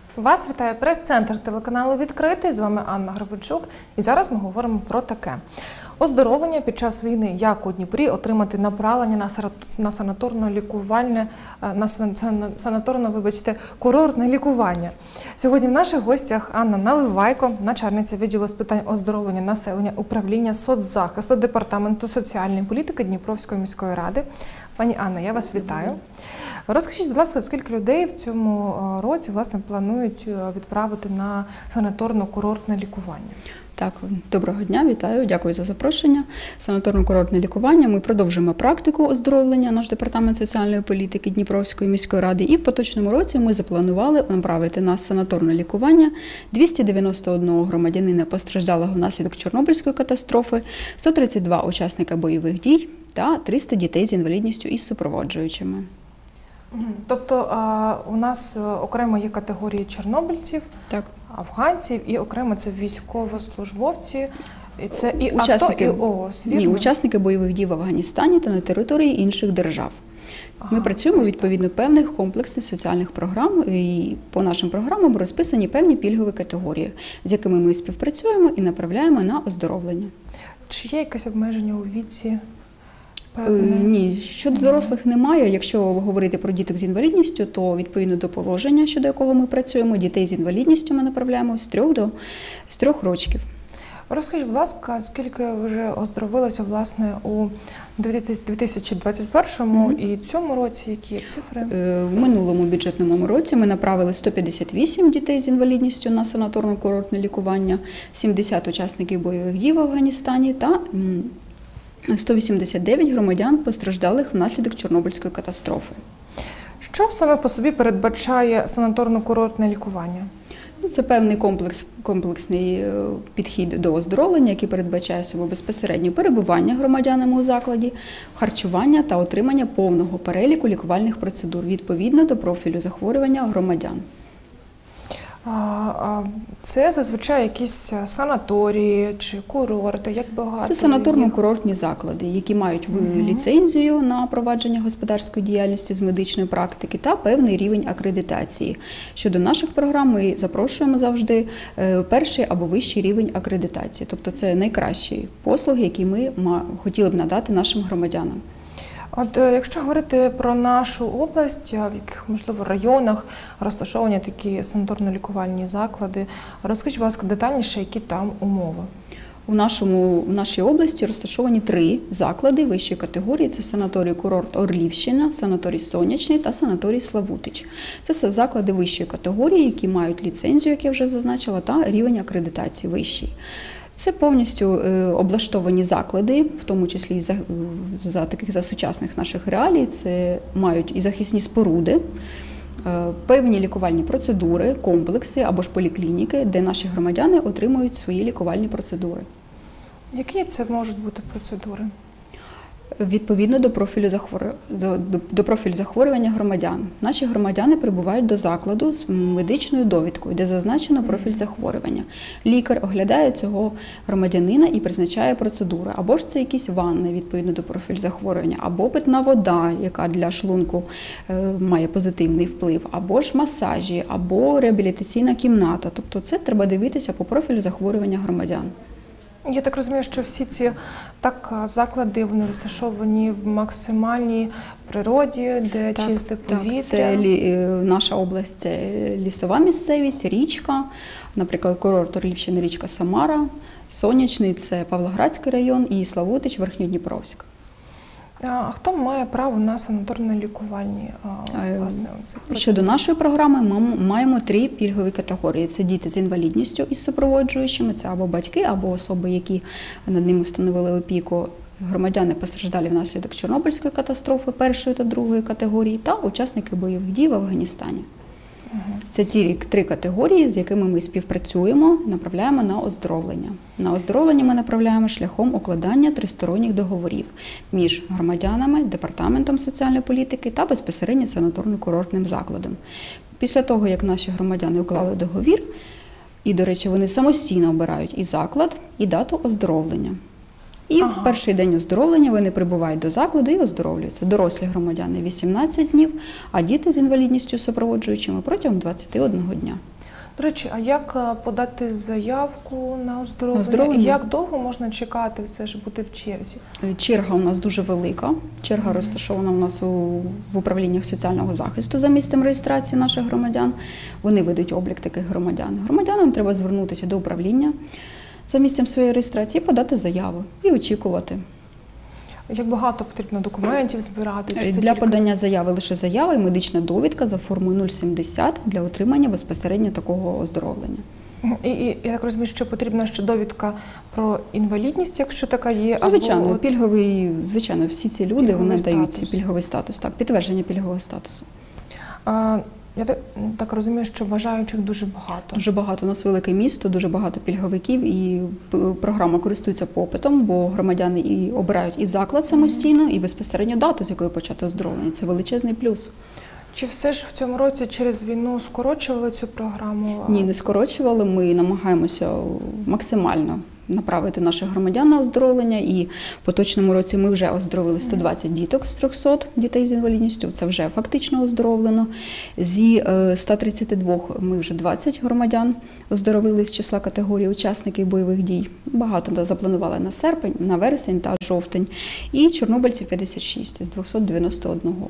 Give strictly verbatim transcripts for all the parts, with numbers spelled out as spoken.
Вас вітає прес-центр телеканалу «Відкритий». З вами Анна Гребенчук. І зараз ми говоримо про таке. Оздоровлення під час війни. Як у Дніпрі отримати направлення на санаторно-лікувальне, на санаторно, вибачте, курортне лікування. Сьогодні в наших гостях Анна Наливайко, начальниця відділу з питань оздоровлення населення управління соцзахисту Департаменту соціальної політики Дніпровської міської ради. Пані Анна, я вас вітаю. Розкажіть, будь ласка, скільки людей в цьому році, власне, планують відправити на санаторно-курортне лікування? Так, доброго дня, вітаю, дякую за запрошення. Санаторно-курортне лікування. Ми продовжуємо практику оздоровлення, наш департамент соціальної політики Дніпровської міської ради. І в поточному році ми запланували направити на санаторне лікування двісті дев'яносто один громадянина постраждалого внаслідок Чорнобильської катастрофи, сто тридцять два учасника бойових дій та триста дітей з інвалідністю із супроводжуючими. Тобто у нас окремо є категорії чорнобильців, так, афганців і окремо це військовослужбовці, і це і учасники, АТО, і ООС, ні, учасники бойових дій в Афганістані та на території інших держав. Ага, Ми працюємо відповідно певних комплексних соціальних програм, і по нашим програмам розписані певні пільгові категорії, з якими ми співпрацюємо і направляємо на оздоровлення. Чи є якесь обмеження у віці? Певне. Ні, щодо дорослих немає. Якщо говорити про діток з інвалідністю, то відповідно до положення, щодо якого ми працюємо, дітей з інвалідністю ми направляємо з трьох до з трьох років. Розкажіть, будь ласка, скільки вже оздоровилося, власне, у дві тисячі двадцять першому mm-hmm. і цьому році, які цифри? В минулому бюджетному році ми направили сто п'ятдесят вісім дітей з інвалідністю на санаторно-курортне лікування, сімдесят учасників бойових дій в Афганістані та сто вісімдесят дев'ять громадян, постраждалих внаслідок Чорнобильської катастрофи. Що саме по собі передбачає санаторно-курортне лікування? Це певний комплекс, комплексний підхід до оздоровлення, який передбачає собою безпосередньо перебування громадянами у закладі, харчування та отримання повного переліку лікувальних процедур відповідно до профілю захворювання громадян. Це зазвичай якісь санаторії чи курорти, як багато? Це санаторно-курортні заклади, які мають угу. ліцензію на провадження господарської діяльності з медичної практики та певний рівень акредитації. Щодо наших програм ми запрошуємо завжди перший або вищий рівень акредитації. Тобто це найкращі послуги, які ми хотіли б надати нашим громадянам. От якщо говорити про нашу область, в яких, можливо, районах розташовані такі санаторно-лікувальні заклади, розкажіть, будь ласка, детальніше, які там умови? У нашому, в нашій області розташовані три заклади вищої категорії. Це санаторій-курорт Орлівщина, санаторій Сонячний та санаторій Славутич. Це заклади вищої категорії, які мають ліцензію, як я вже зазначила, та рівень акредитації вищий. Це повністю облаштовані заклади, в тому числі і за, за таких за сучасних наших реалій. Це мають і захисні споруди, певні лікувальні процедури, комплекси або ж поліклініки, де наші громадяни отримують свої лікувальні процедури. Які це можуть бути процедури? Відповідно до профілю, захворю... до, до, до профілю захворювання громадян. Наші громадяни прибувають до закладу з медичною довідкою, де зазначено профіль захворювання. Лікар оглядає цього громадянина і призначає процедури. Або ж це якісь ванни відповідно до профілю захворювання, або питна вода, яка для шлунку е, має позитивний вплив, або ж масажі, або реабілітаційна кімната. Тобто це треба дивитися по профілю захворювання громадян. Я так розумію, що всі ці так, заклади, вони розташовані в максимальній природі, де так, чисте повітря. Так, це лі, наша область – це лісова місцевість, річка, наприклад, курорт Орлівщини, річка Самара, Сонячний – це Павлоградський район і Славутич – Верхньодніпровськ. А хто має право на санаторно-лікувальні? Власне, щодо нашої програми, ми маємо три пільгові категорії. Це діти з інвалідністю із супроводжуючими, це або батьки, або особи, які над ними встановили опіку, громадяни постраждалі внаслідок Чорнобильської катастрофи першої та другої категорії, та учасники бойових дій в Афганістані. Це ті три категорії, з якими ми співпрацюємо, направляємо на оздоровлення. На оздоровлення ми направляємо шляхом укладання тристоронніх договорів між громадянами, Департаментом соціальної політики та безпосередньо санаторно-курортним закладом. Після того, як наші громадяни уклали договір, і, до речі, вони самостійно обирають і заклад, і дату оздоровлення. І ага. в перший день оздоровлення вони прибувають до закладу і оздоровлюються. Дорослі громадяни – вісімнадцять днів, а діти з інвалідністю супроводжуючими – протягом двадцяти одного дня. До речі, а як е, подати заявку на оздоровлення? На оздоровлення? І як довго можна чекати, все ж бути в черзі? Черга у нас дуже велика. Черга розташована у нас у, в управліннях соціального захисту за місцем реєстрації наших громадян. Вони ведуть облік таких громадян. Громадянам треба звернутися до управління за місцем своєї реєстрації, подати заяву і очікувати. Як багато потрібно документів збирати? Чи це Для тільки- подання заяви лише заява і медична довідка за формою нуль сімдесят для отримання безпосередньо такого оздоровлення. Мгм. І, і я так розумію, що потрібна ще довідка про інвалідність, якщо така є. або Звичайно, от- пільговий, звичайно, всі ці люди Пільговий вони дають статус. пільговий статус, так, підтвердження пільгового статусу. А, я так, так розумію, що бажаючих дуже багато. Дуже багато у нас велике місто, дуже багато пільговиків, і п- програма користується попитом, бо громадяни і обирають і заклад самостійно, і безпосередньо дату, з якої почати оздоровлення. Це величезний плюс. Чи все ж в цьому році через війну скорочували цю програму? Ні, не скорочували. Ми намагаємося максимально направити наших громадян на оздоровлення. І в поточному році ми вже оздоровили сто двадцять діток з трьохсот дітей з інвалідністю. Це вже фактично оздоровлено. Зі е, ста тридцяти двох ми вже двадцять громадян оздоровили з числа категорії учасників бойових дій. Багато да, запланували на серпень, на вересень та жовтень. І чорнобильців п'ятдесят шість з двохсот дев'яносто одного.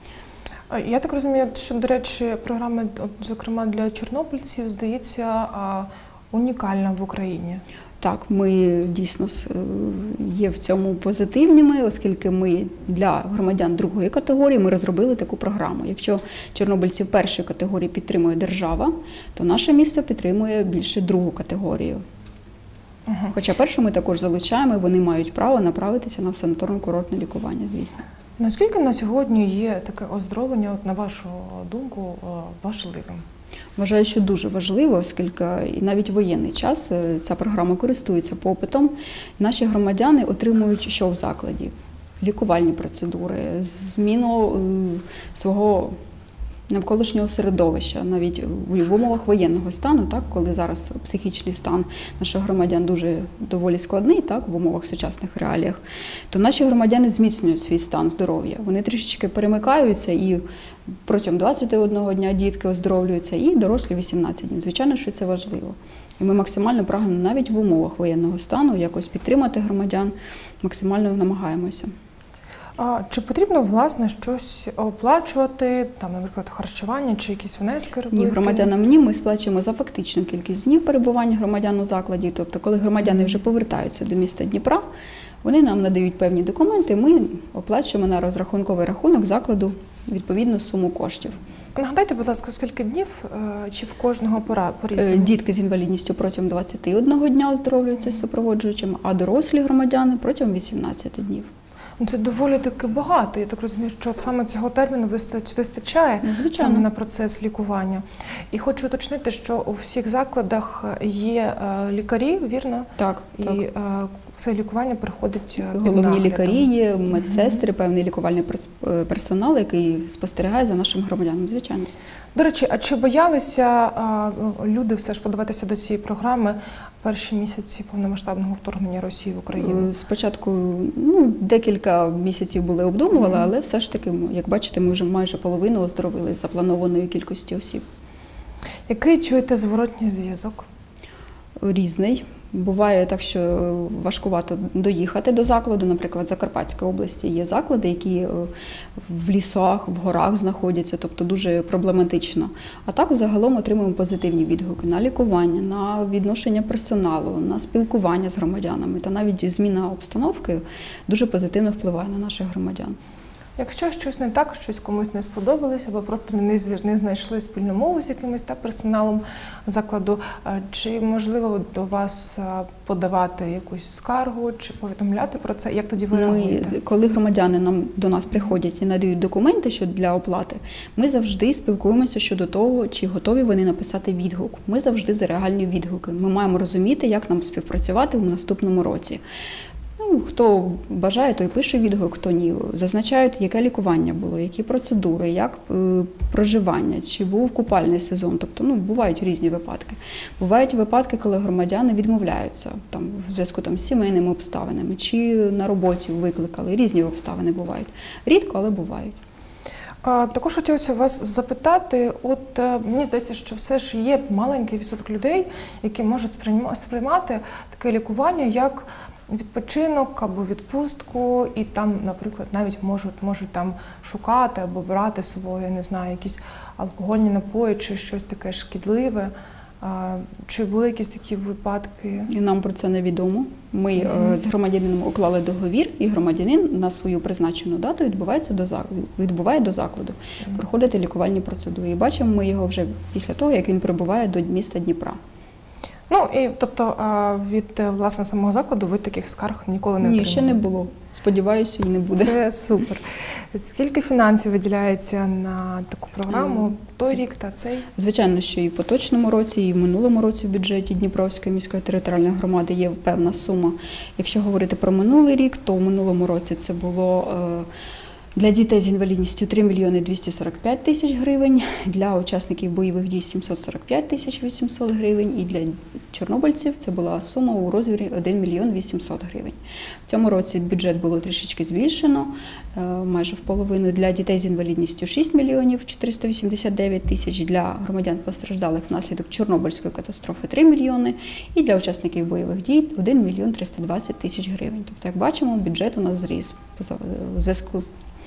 А, Я так розумію, що, до речі, програма, от, зокрема для чорнобильців, здається, а, унікальна в Україні. Так, ми дійсно с- е, є в цьому позитивними, оскільки ми для громадян другої категорії ми розробили таку програму. Якщо чорнобильців першої категорії підтримує держава, то наше місто підтримує більше другу категорію. Ага. Хоча першу ми також залучаємо, і вони мають право направитися на санаторно-курортне лікування, звісно. Наскільки на сьогодні є таке оздоровлення, от, на вашу думку, е, важливим? Вважаю, що дуже важливо, оскільки і навіть в воєнний час е, ця програма користується попитом. Наші громадяни отримують що в закладі? Лікувальні процедури, зміну е, свого навколишнього середовища, навіть в умовах воєнного стану, так, коли зараз психічний стан наших громадян дуже доволі складний, так, в умовах сучасних реаліях, то наші громадяни зміцнюють свій стан здоров'я. Вони трішечки перемикаються і протягом двадцяти одного дня дітки оздоровлюються, і дорослі вісімнадцять днів. Звичайно, що це важливо. І ми максимально прагнемо навіть в умовах воєнного стану якось підтримати громадян, максимально намагаємося. А чи потрібно, власне, щось оплачувати, там, наприклад, харчування чи якісь внески робити? Ні, громадянам ні, ми сплачуємо за фактичну кількість днів перебування громадян у закладі. Тобто, коли громадяни вже повертаються до міста Дніпра, вони нам надають певні документи, ми оплачуємо на розрахунковий рахунок закладу відповідну суму коштів. Нагадайте, будь ласка, скільки днів е, чи в кожного пора Е, по-різному? Дітки з інвалідністю протягом двадцяти одного дня оздоровлюються з супроводжуючим, а дорослі громадяни протягом вісімнадцяти днів. Ну, це доволі таки багато. Я так розумію, що от саме цього терміну вистач- вистачає Ну, звичайно. саме на процес лікування. І хочу уточнити, що у всіх закладах є е, лікарі, вірно? Так, І так. е, все лікування приходить е, під Головні наглядом. лікарі є, медсестри, певний лікувальний перс- е, персонал, який спостерігає за нашим громадянам, звичайно. До речі, а чи боялися а, люди все ж подаватися до цієї програми перші місяці повномасштабного вторгнення Росії в Україну? Е, Спочатку ну, декілька місяців були обдумували, але все ж таки, як бачите, ми вже майже половину оздоровили з запланованої кількості осіб. Який чуєте зворотній зв'язок? Різний. Буває так, що важкувато доїхати до закладу. Наприклад, в Закарпатській області є заклади, які е, в лісах, в горах знаходяться, тобто дуже проблематично. А так загалом отримуємо позитивні відгуки на лікування, на відношення персоналу, на спілкування з громадянами. Та навіть зміна обстановки дуже позитивно впливає на наших громадян. Якщо щось не так, щось комусь не сподобалось, або просто не, з- не знайшли спільну мову з якимось та персоналом закладу, е, чи можливо до вас е, подавати якусь скаргу, чи повідомляти про це? Як тоді ви Ми, реагуєте? коли громадяни нам до нас приходять і надають документи що для оплати, ми завжди спілкуємося щодо того, чи готові вони написати відгук. Ми завжди за реальні відгуки. Ми маємо розуміти, як нам співпрацювати в наступному році. Ну, хто бажає, той пише відгук, хто ні. Зазначають, яке лікування було, які процедури, як е, проживання, чи був купальний сезон. Тобто, ну, бувають різні випадки. Бувають випадки, коли громадяни відмовляються там, в зв'язку там, з сімейними обставинами, чи на роботі викликали. Різні обставини бувають. Рідко, але бувають. А, Також хотілося вас запитати, от е, мені здається, що все ж є маленький відсоток людей, які можуть сприйма- сприймати таке лікування як відпочинок або відпустку, і там, наприклад, навіть можуть, можуть там шукати або брати з собою, я не знаю, якісь алкогольні напої чи щось таке шкідливе. А, Чи були якісь такі випадки? І нам про це невідомо. Ми mm-hmm. з громадянином уклали договір, і громадянин на свою призначену дату відбувається до закладу, відбуває до закладу, mm-hmm. проходити лікувальні процедури. І бачимо ми його вже після того, як він прибуває до міста Дніпра. Ну, і, тобто, від, власне, самого закладу ви таких скарг ніколи не отримали? Ні, ще не було. Сподіваюся, і не буде. Це супер. Скільки фінансів виділяється на таку програму? Той рік та цей? Звичайно, що і в поточному році, і в минулому році в бюджеті Дніпровської міської територіальної громади є певна сума. Якщо говорити про минулий рік, то в минулому році це було для дітей з інвалідністю три мільйони двісті сорок п'ять тисяч гривень, для учасників бойових дій сімсот сорок п'ять тисяч вісімсот гривень, і для чорнобильців це була сума у розмірі один мільйон вісімсот гривень. В цьому році бюджет було трішечки збільшено, майже в половину. Для дітей з інвалідністю шість мільйонів чотириста вісімдесят дев'ять тисяч, для громадян постраждалих внаслідок Чорнобильської катастрофи три мільйони, і для учасників бойових дій один мільйон триста двадцять тисяч гривень. Тобто, як бачимо, бюджет у нас зріс у зв'язку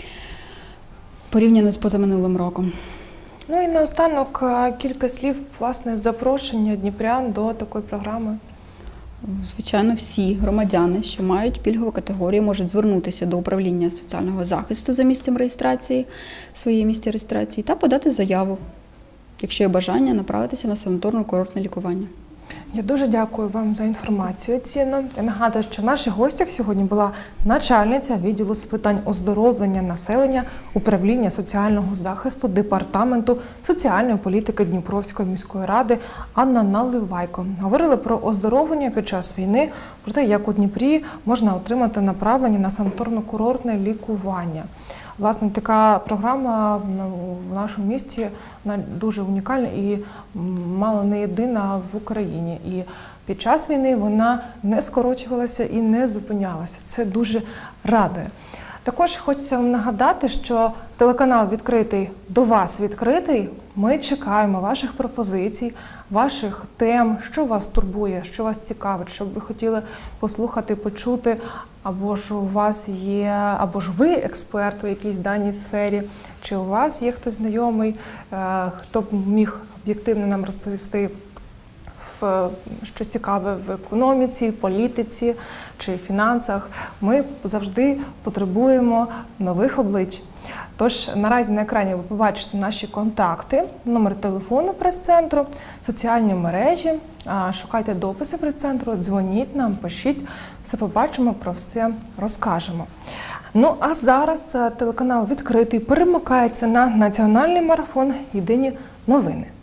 порівняно з позаминулим роком. Ну і наостанок кілька слів, власне, запрошення дніпрян до такої програми. Звичайно, всі громадяни, що мають пільгову категорію, можуть звернутися до управління соціального захисту за місцем реєстрації, своє місце реєстрації, та подати заяву, якщо є бажання, направитися на санаторно-курортне лікування. Я дуже дякую вам за інформацію цінну. Я нагадую, що в наших гостях сьогодні була начальниця відділу з питань оздоровлення населення управління соціального захисту Департаменту соціальної політики Дніпровської міської ради Анна Наливайко. Говорили про оздоровлення під час війни, про те, як у Дніпрі можна отримати направлення на санаторно-курортне лікування. Власне, така програма в нашому місті вона дуже унікальна і мало не єдина в Україні. І під час війни вона не скорочувалася і не зупинялася. Це дуже радує. Також хочеться вам нагадати, що телеканал «Відкритий» до вас відкритий. Ми чекаємо ваших пропозицій, ваших тем, що вас турбує, що вас цікавить, що б ви хотіли послухати, почути, або ж у вас є, або ж ви експерт у якійсь даній сфері, чи у вас є хтось знайомий, хто б міг об'єктивно нам розповісти, що цікаве в економіці, політиці чи фінансах. Ми завжди потребуємо нових облич. Тож наразі на екрані ви побачите наші контакти, номер телефону прес-центру, соціальні мережі, шукайте дописи прес-центру, дзвоніть нам, пишіть, все побачимо, про все розкажемо. Ну а зараз телеканал «Відкритий» перемикається на національний марафон «Єдині новини».